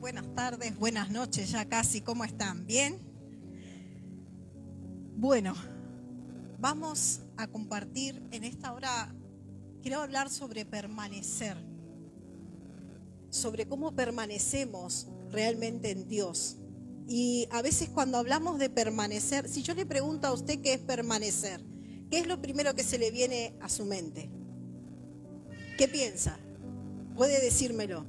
buenas tardes, buenas noches ya casi, ¿cómo están? ¿Bien? Bueno, vamos a compartir en esta hora, quiero hablar sobre permanecer, sobre cómo permanecemos realmente en Dios. Y a veces cuando hablamos de permanecer, si yo le pregunto a usted qué es permanecer, ¿qué es lo primero que se le viene a su mente? ¿Qué piensa? ¿Puede decírmelo?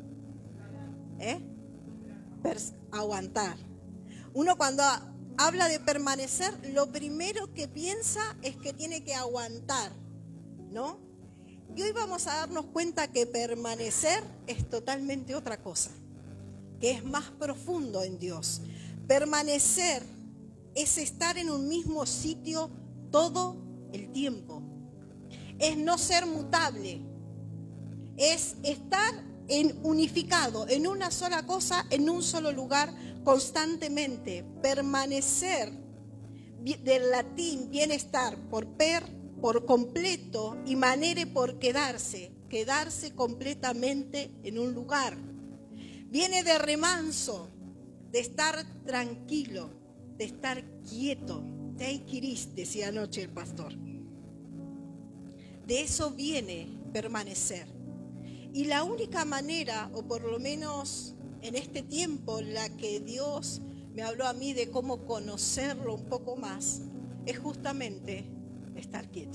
Aguantar. Uno cuando habla de permanecer, lo primero que piensa es que tiene que aguantar, ¿no? Y hoy vamos a darnos cuenta que permanecer es totalmente otra cosa, que es más profundo en Dios. Permanecer es estar en un mismo sitio todo el tiempo. Es no ser mutable. Es estar unificado en una sola cosa, en un solo lugar, constantemente. Permanecer, del latín bienestar, por completo, y manere por quedarse completamente en un lugar. Viene de remanso, de estar tranquilo, de estar quieto. Teikiris, decía anoche el pastor. De eso viene permanecer. Y la única manera, o por lo menos en este tiempo, la que Dios me habló a mí de cómo conocerlo un poco más, es justamente estar quieto.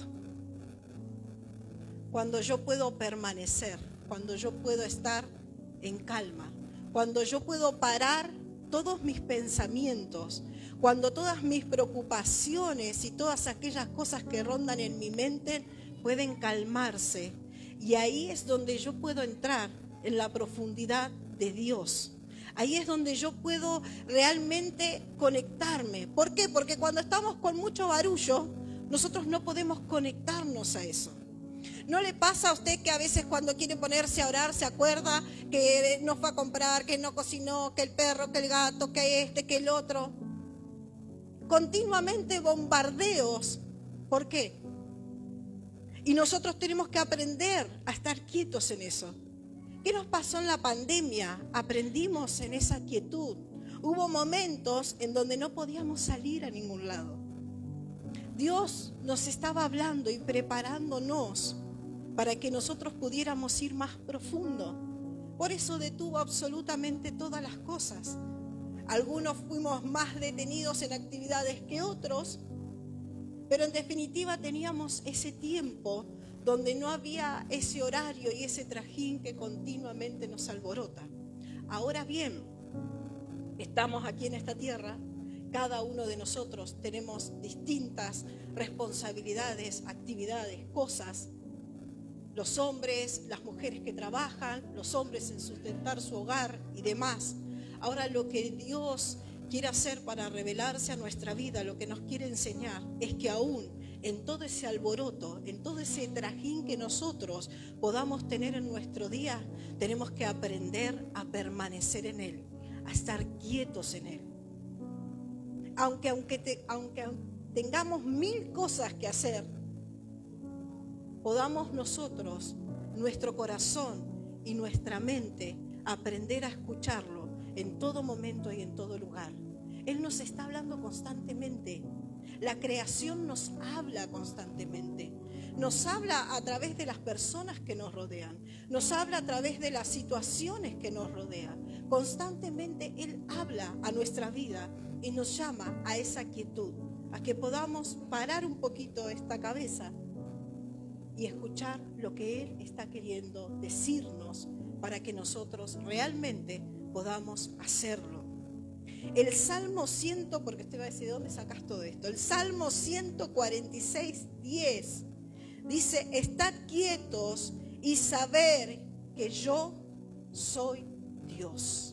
Cuando yo puedo permanecer, cuando yo puedo estar en calma, cuando yo puedo parar todos mis pensamientos, cuando todas mis preocupaciones y todas aquellas cosas que rondan en mi mente pueden calmarse. Y ahí es donde yo puedo entrar en la profundidad de Dios. Ahí es donde yo puedo realmente conectarme. ¿Por qué? Porque cuando estamos con mucho barullo, nosotros no podemos conectarnos a eso. ¿No le pasa a usted que a veces cuando quiere ponerse a orar se acuerda que no fue a comprar, que no cocinó, que el perro, que el gato, que que el otro? Continuamente bombardeos. ¿Por qué? Y nosotros tenemos que aprender a estar quietos en eso. ¿Qué nos pasó en la pandemia? Aprendimos en esa quietud. Hubo momentos en donde no podíamos salir a ningún lado. Dios nos estaba hablando y preparándonos para que nosotros pudiéramos ir más profundo. Por eso detuvo absolutamente todas las cosas. Algunos fuimos más detenidos en actividades que otros, pero en definitiva teníamos ese tiempo donde no había ese horario y ese trajín que continuamente nos alborota. Ahora bien, estamos aquí en esta tierra, cada uno de nosotros tenemos distintas responsabilidades, actividades, cosas. Los hombres, las mujeres que trabajan, los hombres en sustentar su hogar y demás. Ahora lo que Dios quiere hacer para revelarse a nuestra vida, lo que nos quiere enseñar es que aún en todo ese alboroto, en todo ese trajín que nosotros podamos tener en nuestro día, tenemos que aprender a permanecer en Él, a estar quietos en Él. Aunque tengamos 1000 cosas que hacer, podamos nosotros, nuestro corazón y nuestra mente, aprender a escucharlo en todo momento y en todo lugar. Él nos está hablando constantemente. La creación nos habla constantemente. Nos habla a través de las personas que nos rodean. Nos habla a través de las situaciones que nos rodean. Constantemente Él habla a nuestra vida y nos llama a esa quietud, a que podamos parar un poquito esta cabeza y escuchar lo que Él está queriendo decirnos para que nosotros realmente podamos hacerlo. El Salmo 100, porque usted va a decir, ¿de dónde sacas todo esto? El Salmo 146:10 dice, estad quietos y saber que yo soy Dios.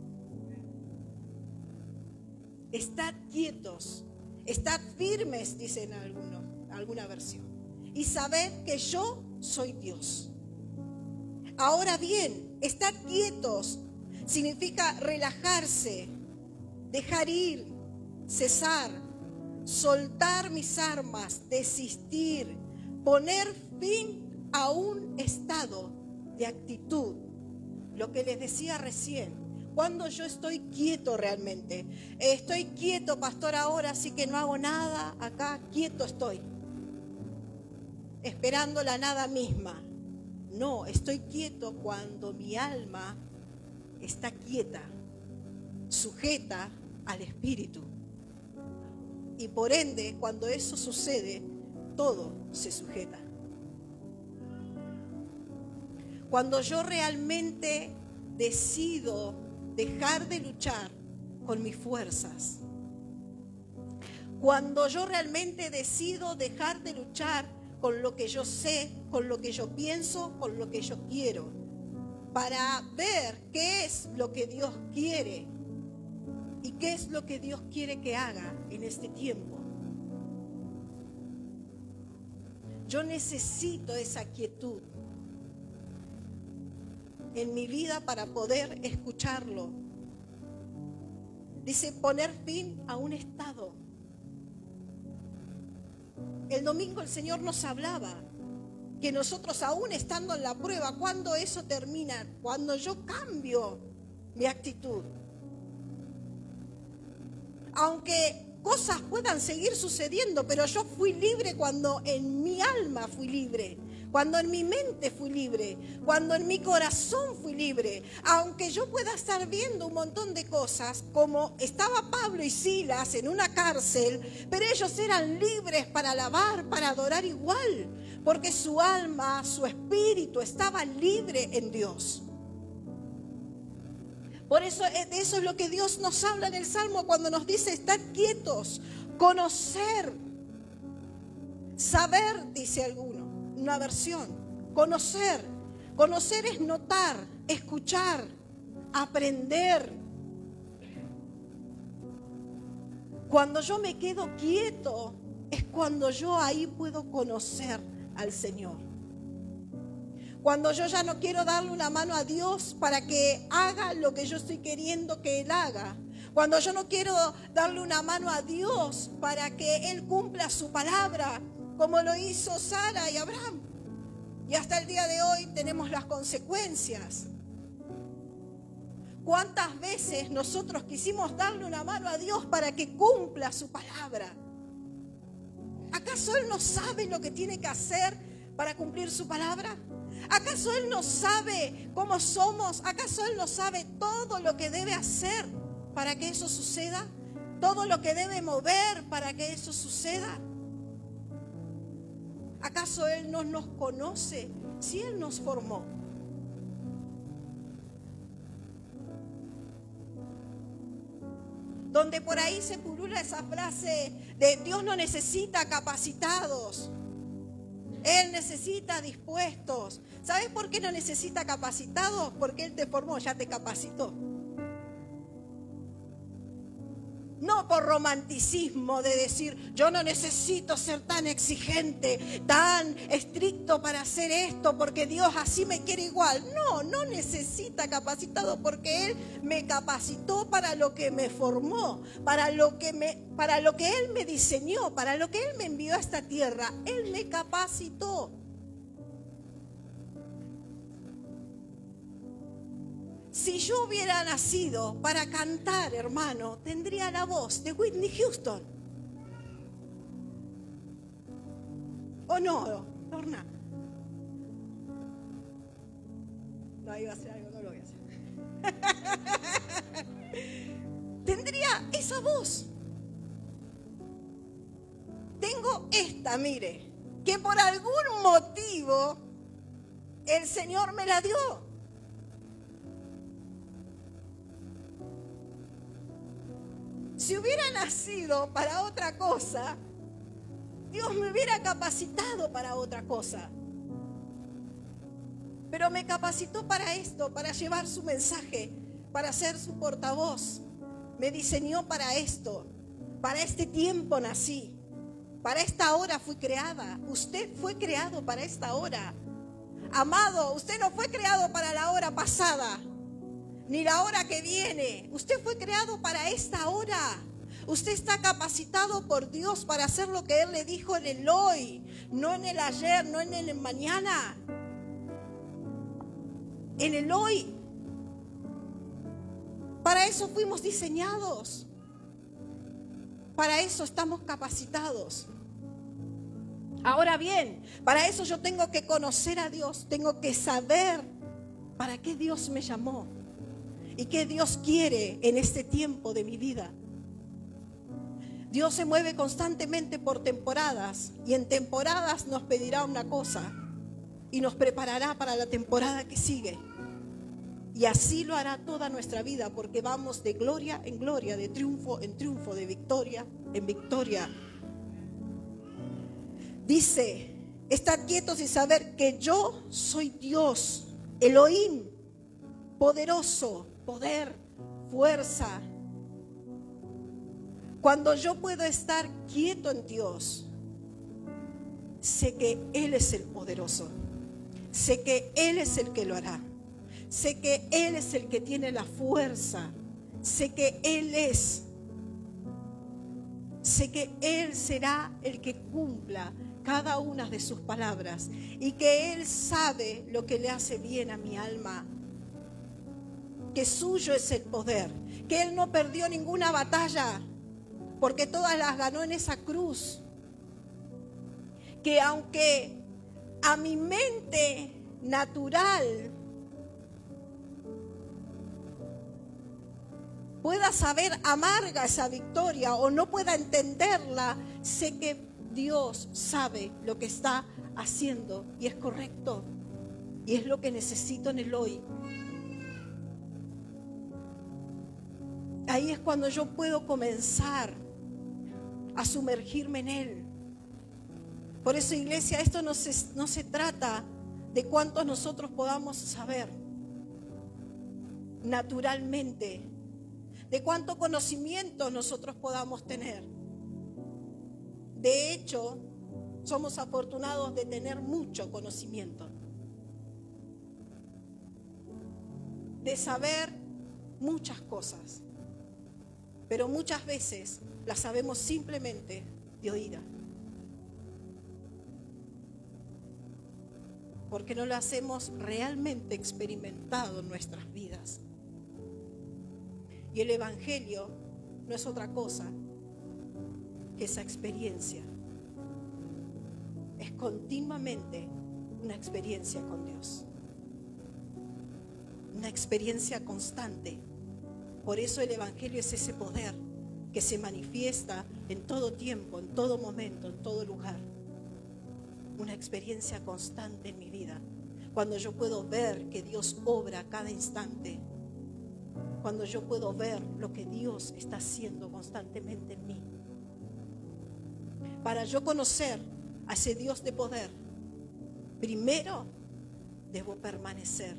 Estad quietos, estad firmes, dice en alguna versión, y sabed que yo soy Dios. Ahora bien, estar quietos significa relajarse, dejar ir, cesar, soltar mis armas, desistir, poner fin a un estado de actitud. Lo que les decía recién, Cuando yo estoy quieto realmente. Estoy quieto, pastor, ahora, así que no hago nada. Acá quieto estoy. Esperando la nada misma. No, estoy quieto cuando mi alma está quieta, sujeta al Espíritu. Y por ende, cuando eso sucede, todo se sujeta. Cuando yo realmente decido dejar de luchar con mis fuerzas, cuando yo realmente decido dejar de luchar con lo que yo sé, con lo que yo pienso, con lo que yo quiero, para ver qué es lo que Dios quiere y qué es lo que Dios quiere que haga en este tiempo. Yo necesito esa quietud en mi vida para poder escucharlo. Dice, poner fin a un estado. El domingo el Señor nos hablaba que nosotros aún estando en la prueba, ¿cuándo eso termina? Cuando yo cambio mi actitud. Aunque cosas puedan seguir sucediendo, pero yo fui libre cuando en mi alma fui libre. Cuando en mi mente fui libre, cuando en mi corazón fui libre, aunque yo pueda estar viendo un montón de cosas, como estaba Pablo y Silas en una cárcel, pero ellos eran libres para alabar, para adorar igual, porque su alma, su espíritu estaba libre en Dios. Por eso, de eso es lo que Dios nos habla en el Salmo cuando nos dice estar quietos, conocer, saber, dice alguno. Una versión, conocer. Conocer es notar, escuchar, aprender. Cuando yo me quedo quieto, es cuando yo ahí puedo conocer al Señor. Cuando yo ya no quiero darle una mano a Dios para que haga lo que yo estoy queriendo que Él haga. Cuando yo no quiero darle una mano a Dios para que Él cumpla su palabra, como lo hizo Sara y Abraham. Y hasta el día de hoy tenemos las consecuencias. ¿Cuántas veces nosotros quisimos darle una mano a Dios para que cumpla su palabra? ¿Acaso Él no sabe lo que tiene que hacer para cumplir su palabra? ¿Acaso Él no sabe cómo somos? ¿Acaso Él no sabe todo lo que debe hacer para que eso suceda? ¿Todo lo que debe mover para que eso suceda? ¿Acaso Él no nos conoce si Él nos formó? Donde por ahí se pulula esa frase de Dios no necesita capacitados, Él necesita dispuestos. ¿Sabes por qué no necesita capacitados? Porque Él te formó, ya te capacitó. No por romanticismo de decir, yo no necesito ser tan exigente, tan estricto para hacer esto, porque Dios así me quiere igual. No, no necesita capacitado, porque Él me capacitó para lo que me formó, para lo que Él me diseñó, para lo que Él me envió a esta tierra. Él me capacitó. Si yo hubiera nacido para cantar, hermano, tendría la voz de Whitney Houston. ¿O no, Lorna? No, iba a hacer algo, no lo voy a hacer. Tendría esa voz. Tengo esta, mire, que por algún motivo el Señor me la dio. Si hubiera nacido para otra cosa, Dios me hubiera capacitado para otra cosa. Pero me capacitó para esto, para llevar su mensaje, para ser su portavoz. Me diseñó para esto, para este tiempo nací, para esta hora fui creada. Usted fue creado para esta hora. Amado, usted no fue creado para la hora pasada, ni la hora que viene. Usted fue creado para esta hora. Usted está capacitado por Dios para hacer lo que Él le dijo en el hoy, no en el ayer, no en el mañana. En el hoy. Para eso fuimos diseñados. Para eso estamos capacitados. Ahora bien, para eso yo tengo que conocer a Dios, tengo que saber para qué Dios me llamó y qué Dios quiere en este tiempo de mi vida. Dios se mueve constantemente por temporadas y en temporadas nos pedirá una cosa y nos preparará para la temporada que sigue. Y así lo hará toda nuestra vida, porque vamos de gloria en gloria, de triunfo en triunfo, de victoria en victoria. Dice, estad quietos y saber que yo soy Dios, Elohim, poderoso, poder, fuerza. Cuando yo puedo estar quieto en Dios, sé que Él es el poderoso, sé que Él es el que lo hará. Sé que Él es el que tiene la fuerza. Sé que Él será el que cumpla cada una de sus palabras. Y que Él sabe lo que le hace bien a mi alma. Que suyo es el poder. Que Él no perdió ninguna batalla, porque todas las ganó en esa cruz. Que aunque a mi mente natural pueda saber amarga esa victoria o no pueda entenderla, sé que Dios sabe lo que está haciendo y es correcto y es lo que necesito en el hoy. Ahí es cuando yo puedo comenzar a sumergirme en Él. Por eso, iglesia, esto no se trata de cuántos nosotros podamos saber naturalmente, de cuánto conocimiento nosotros podamos tener. De hecho, somos afortunados de tener mucho conocimiento, de saber muchas cosas, pero muchas veces las sabemos simplemente de oída, porque no las hemos realmente experimentado en nuestras vidas. Y el Evangelio no es otra cosa que esa experiencia. Es continuamente una experiencia con Dios. Una experiencia constante. Por eso el Evangelio es ese poder que se manifiesta en todo tiempo, en todo momento, en todo lugar. Una experiencia constante en mi vida. Cuando yo puedo ver que Dios obra cada instante. Cuando yo puedo ver lo que Dios está haciendo constantemente en mí. Para yo conocer a ese Dios de poder, primero debo permanecer.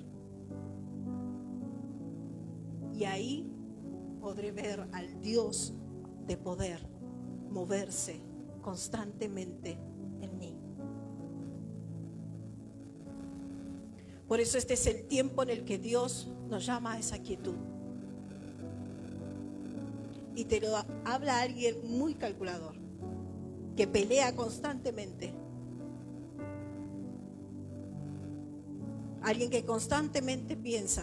Y ahí podré ver al Dios de poder moverse constantemente en mí. Por eso este es el tiempo en el que Dios nos llama a esa quietud. Y te lo habla alguien muy calculador, que pelea constantemente. Alguien que constantemente piensa.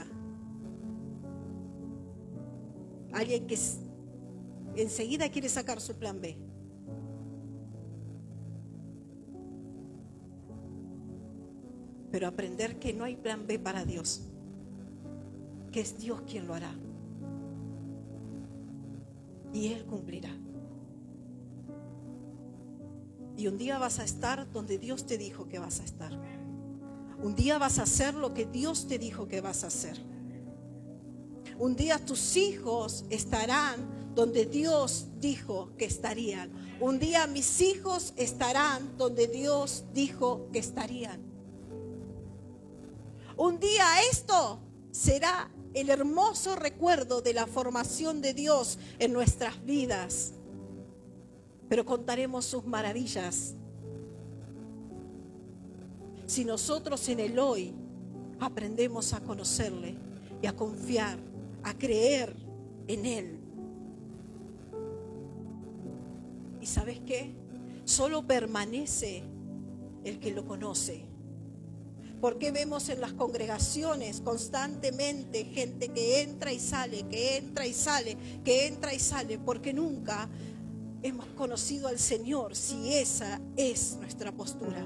Alguien que enseguida quiere sacar su plan B. Pero aprender que no hay plan B para Dios, que es Dios quien lo hará. Y Él cumplirá. Y un día vas a estar donde Dios te dijo que vas a estar. Un día vas a hacer lo que Dios te dijo que vas a hacer. Un día tus hijos estarán donde Dios dijo que estarían. Un día mis hijos estarán donde Dios dijo que estarían. Un día esto será el hermoso recuerdo de la formación de Dios en nuestras vidas. Pero contaremos sus maravillas. Si nosotros en el hoy aprendemos a conocerle y a confiar, a creer en Él. ¿Y sabes qué? Solo permanece el que lo conoce. ¿Por qué vemos en las congregaciones constantemente gente que entra y sale, que entra y sale, que entra y sale? Porque nunca hemos conocido al Señor, si esa es nuestra postura.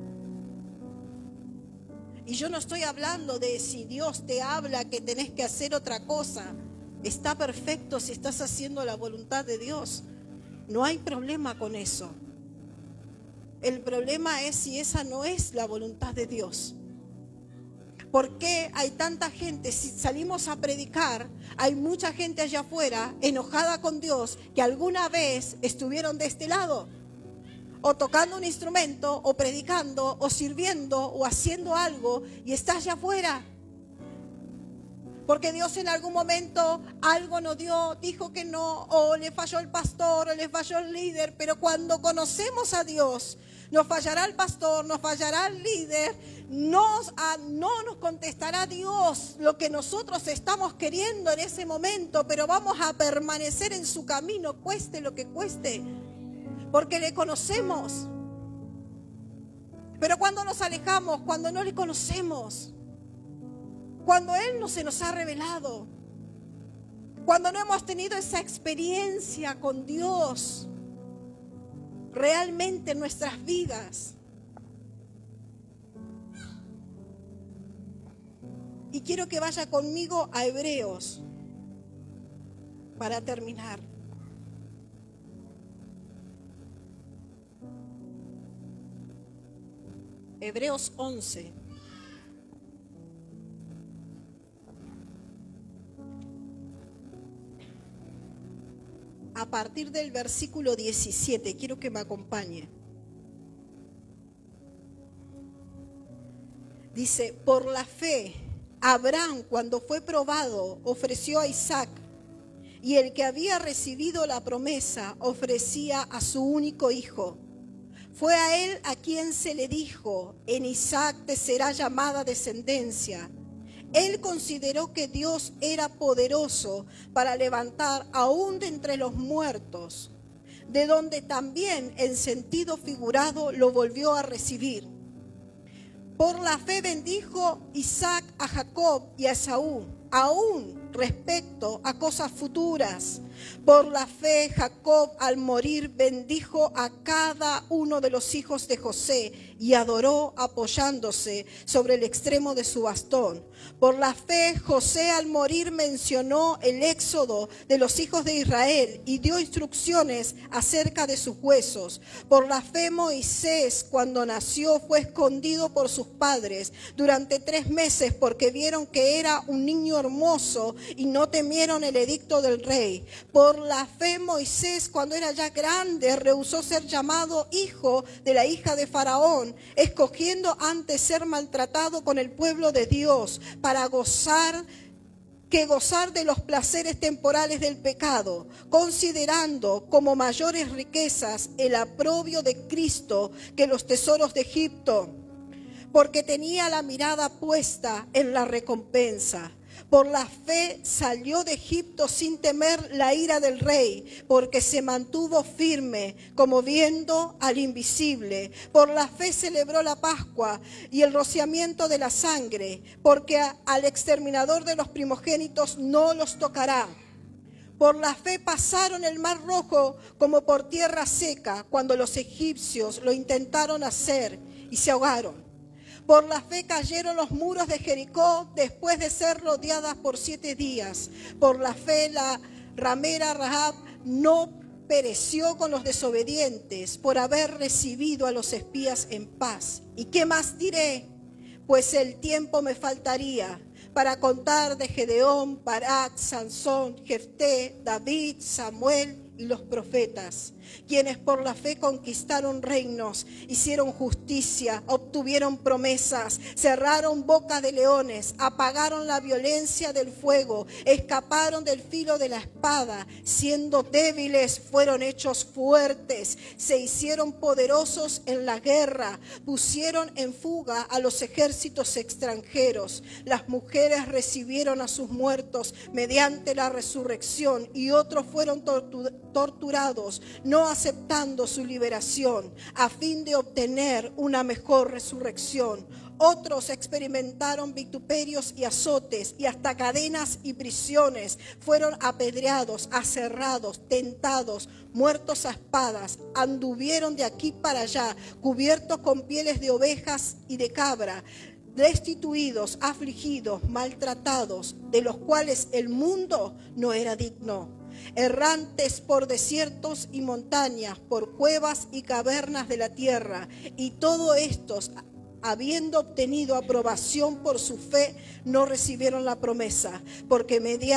Y yo no estoy hablando de si Dios te habla que tenés que hacer otra cosa. Está perfecto si estás haciendo la voluntad de Dios. No hay problema con eso. El problema es si esa no es la voluntad de Dios. ¿Por qué hay tanta gente? Si salimos a predicar, hay mucha gente allá afuera enojada con Dios que alguna vez estuvieron de este lado, o tocando un instrumento, o predicando, o sirviendo, o haciendo algo, y estás allá afuera. Porque Dios en algún momento algo nos dio, dijo que no, o le falló el pastor, o le falló el líder. Pero cuando conocemos a Dios, nos fallará el pastor, nos fallará el líder, no nos contestará Dios lo que nosotros estamos queriendo en ese momento, pero vamos a permanecer en su camino, cueste lo que cueste, porque le conocemos. Pero cuando nos alejamos, cuando no le conocemos, cuando Él no se nos ha revelado, cuando no hemos tenido esa experiencia con Dios realmente en nuestras vidas. Y quiero que vaya conmigo a Hebreos para terminar. Hebreos 11. A partir del versículo 17, quiero que me acompañe. Dice, por la fe, Abraham, cuando fue probado, ofreció a Isaac, y el que había recibido la promesa ofrecía a su único hijo. Fue a él a quien se le dijo, en Isaac te será llamada descendencia. Él consideró que Dios era poderoso para levantar aún de entre los muertos, de donde también en sentido figurado lo volvió a recibir. Por la fe bendijo Isaac a Jacob y a Esaú, aún respecto a cosas futuras. Por la fe Jacob al morir bendijo a cada uno de los hijos de José y adoró apoyándose sobre el extremo de su bastón. Por la fe José al morir mencionó el éxodo de los hijos de Israel y dio instrucciones acerca de sus huesos. Por la fe Moisés cuando nació fue escondido por sus padres durante 3 meses porque vieron que era un niño hermoso y no temieron el edicto del rey. Por la fe Moisés cuando era ya grande rehusó ser llamado hijo de la hija de Faraón, escogiendo antes ser maltratado con el pueblo de Dios para gozar de los placeres temporales del pecado, considerando como mayores riquezas el aprobio de Cristo que los tesoros de Egipto, porque tenía la mirada puesta en la recompensa. Por la fe salió de Egipto sin temer la ira del rey, porque se mantuvo firme como viendo al invisible. Por la fe celebró la Pascua y el rociamiento de la sangre, porque al exterminador de los primogénitos no los tocará. Por la fe pasaron el mar rojo como por tierra seca, cuando los egipcios lo intentaron hacer y se ahogaron. Por la fe cayeron los muros de Jericó después de ser rodeadas por 7 días. Por la fe la ramera Rahab no pereció con los desobedientes por haber recibido a los espías en paz. ¿Y qué más diré? Pues el tiempo me faltaría para contar de Gedeón, Barak, Sansón, Jefté, David, Samuel y los profetas, quienes por la fe conquistaron reinos, hicieron justicia, obtuvieron promesas, cerraron boca de leones, apagaron la violencia del fuego, escaparon del filo de la espada, siendo débiles fueron hechos fuertes, se hicieron poderosos en la guerra, pusieron en fuga a los ejércitos extranjeros. Las mujeres recibieron a sus muertos mediante la resurrección y otros fueron torturados, no aceptando su liberación, a fin de obtener una mejor resurrección. Otros experimentaron vituperios y azotes y hasta cadenas y prisiones. Fueron apedreados, aserrados, tentados, muertos a espadas. Anduvieron de aquí para allá, cubiertos con pieles de ovejas y de cabra, destituidos, afligidos, maltratados, de los cuales el mundo no era digno. Errantes por desiertos y montañas, por cuevas y cavernas de la tierra. Y todos estos, habiendo obtenido aprobación por su fe, no recibieron la promesa, porque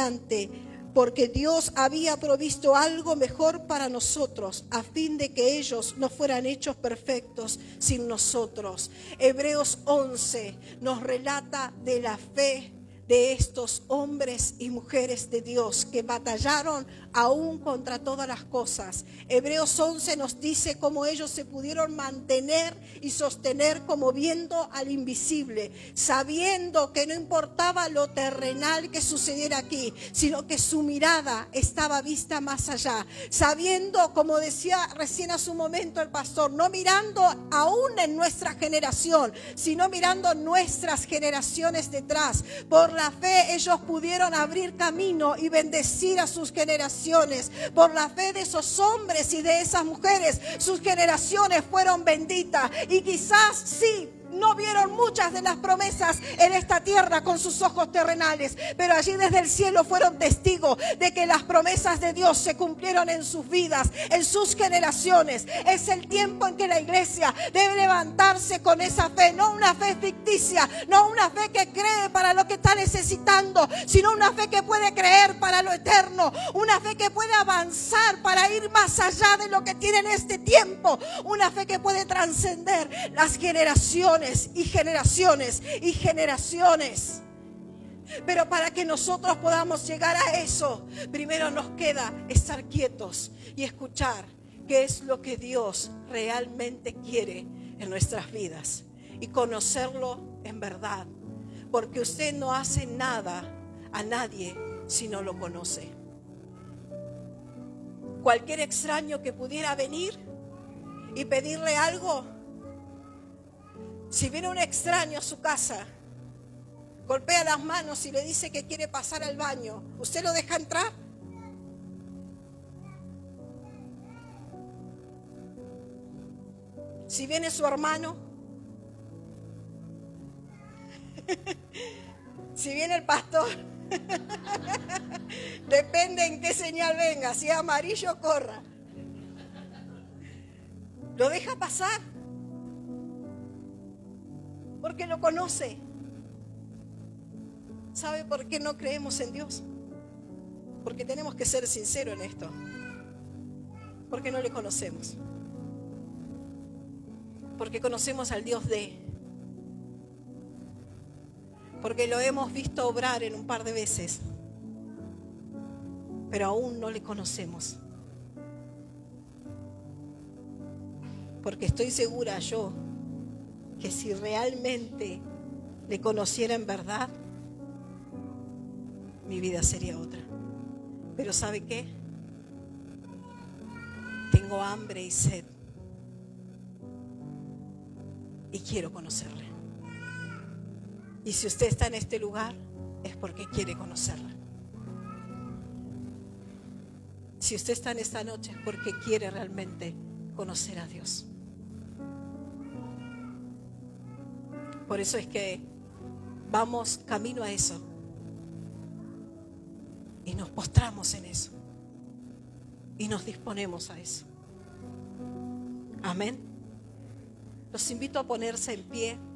Dios había provisto algo mejor para nosotros, a fin de que ellos no fueran hechos perfectos sin nosotros. Hebreos 11 nos relata de la fe de estos hombres y mujeres de Dios que batallaron aún contra todas las cosas. Hebreos 11 nos dice cómo ellos se pudieron mantener y sostener como viendo al invisible, sabiendo que no importaba lo terrenal que sucediera aquí, sino que su mirada estaba vista más allá, sabiendo, como decía recién hace un momento el pastor, no mirando aún en nuestra generación, sino mirando nuestras generaciones detrás. Por la fe ellos pudieron abrir camino y bendecir a sus generaciones. Por la fe de esos hombres y de esas mujeres, sus generaciones fueron benditas. Y quizás sí, no vieron muchas de las promesas en esta tierra con sus ojos terrenales, pero allí desde el cielo fueron testigos de que las promesas de Dios se cumplieron en sus vidas, en sus generaciones. Es el tiempo en que la iglesia debe levantarse con esa fe, no una fe ficticia, no una fe que cree para lo que está necesitando, sino una fe que puede creer para lo eterno, una fe que puede avanzar para ir más allá de lo que tiene en este tiempo, una fe que puede trascender las generaciones y generaciones y generaciones. Pero para que nosotros podamos llegar a eso, primero nos queda estar quietos y escuchar qué es lo que Dios realmente quiere en nuestras vidas y conocerlo en verdad, porque usted no hace nada a nadie si no lo conoce. Cualquier extraño que pudiera venir y pedirle algo, si viene un extraño a su casa, golpea las manos y le dice que quiere pasar al baño, ¿usted lo deja entrar? Si viene su hermano, si viene el pastor, depende en qué señal venga, si es amarillo, corra. ¿Lo deja pasar? Porque lo conoce. ¿Sabe por qué no creemos en Dios? Porque tenemos que ser sinceros en esto. Porque no le conocemos. Porque conocemos al Dios porque lo hemos visto obrar en un par de veces, pero aún no le conocemos. Porque estoy segura yo que si realmente le conociera en verdad, mi vida sería otra. Pero ¿sabe qué? Tengo hambre y sed y quiero conocerle. Y si usted está en este lugar, es porque quiere conocerla. Si usted está en esta noche, es porque quiere realmente conocer a Dios. Por eso es que vamos camino a eso y nos postramos en eso y nos disponemos a eso. Amén. Los invito a ponerse en pie.